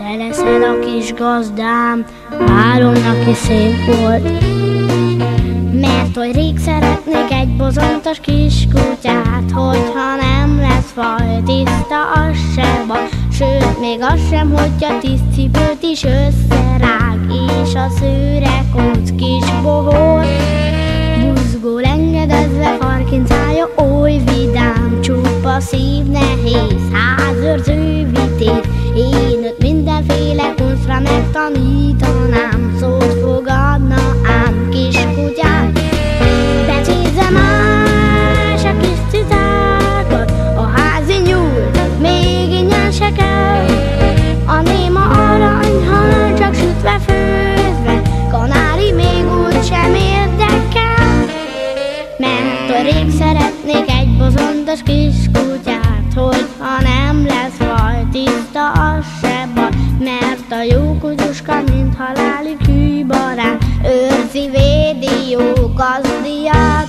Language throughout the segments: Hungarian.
te leszel a kis gazdám, várom neki szép volt. Mert hogy rég szeretnék egy bozontos kis kutyát, hogyha nem lesz faj, tiszta, az se baj. Sőt, még az sem, hogyha tiszt cipőt is összerág, és a szőre kóc kis bohót. Buzgó engedezve farkincája oly vidám, csupa szív nehéz, házőrző vitéz. Én őt mindenféle kunsztra megtanítanám, szót fogadna ám kis kutyám. Becézze más a kis cicákat, a házi nyúl még ingyen se kell. A néma aranyhal csak sütve főzve, kanári még úgy sem érdekel. Mert hogy rég szeretnék egy bozontos kis kutyát, hogyha nem lesz faj, tiszta, az se baj. Mert a jó kutyuska, mint halálig hű barát, őrzi, védi jó gazdiát.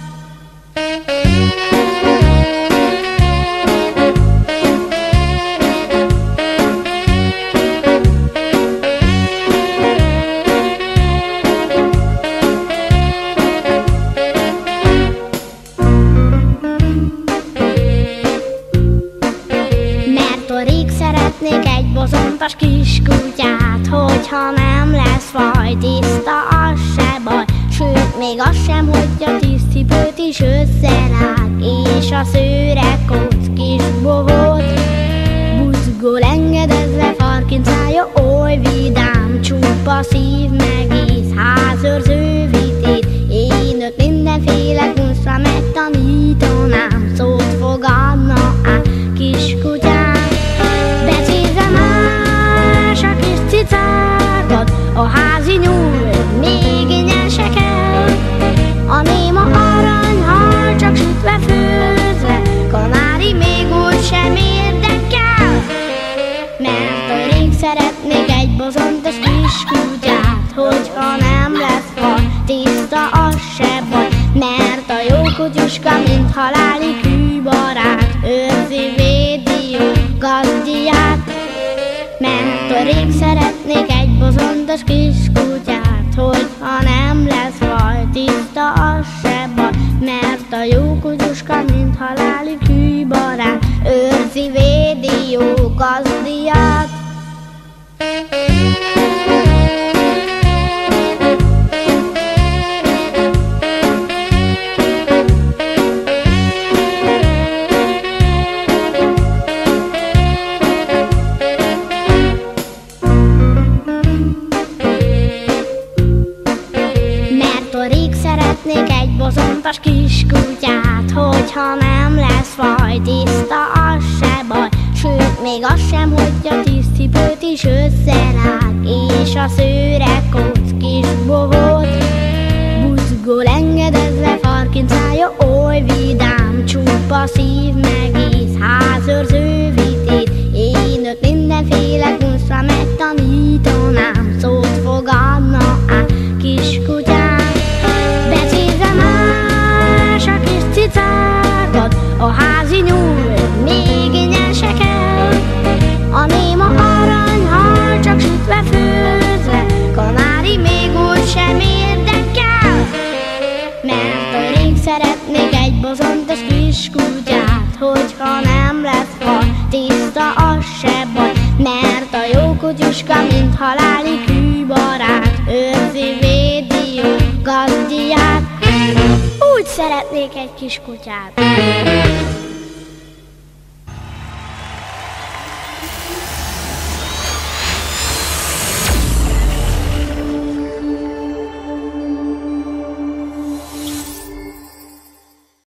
Szeretnék egy bozontos kis kutyát, hogyha nem lesz faj, tiszta, az se baj. Sőt, még az sem, hogy a tiszt cipőt is összerág, és a szőre kóc kis bohót. Buzgó engedezve farkincája oly vidám, csupa szív megész, házőrző vitéz. Én őt mindenféle kunsztra megtanítanám, szót fogadna ám kis kutyám. Becézze más a kis cicákat, a házi nyúl még ingyen se kell. A néma aranyhal csak sütve főzve, kanári még úgy sem érdekel. Mert hogy rég szeretnék egy bozontos kis kutyát, hogyha nem lesz faj, tiszta, az se baj. Mert a jó kutyuska, mint halálig hű barát, őrzi, védi jó gazdiát. Mert hogy rég szeretnék egy bozontos kis kutyát, hogyha nem lesz faj, tiszta, az se baj. Mert a jó kutyuska, mint halálig hű barát, őrzi, védi jó gazdiát. Szeretnék egy bozontos kis kutyát, hogyha nem lesz faj, tiszta, az se baj. Sőt, még az sem, hogy a tiszt cipőt is összerág, és a szőre kóc kis bohót. Buzgó engedezve farkincája oly vidám, csupa szív megész, házőrző vitéz. Én őt mindenféle kunsztra megtanítanám, szót fogadna ám kis kutyám. Becézze más a kis cicákat, a házi nyúl még ingyen se kell. A néma aranyhal csak sütve főzve, kanári még úgy sem érdekel. Mert hogy rég szeretnék egy bozontos kis kutyát, hogyha nem lesz faj, tiszta, az se baj. Mert a jó kutyuska, mint halálig hű barát, őrzi, védi jó gazdiát. Úgy szeretnék egy kis kutyát.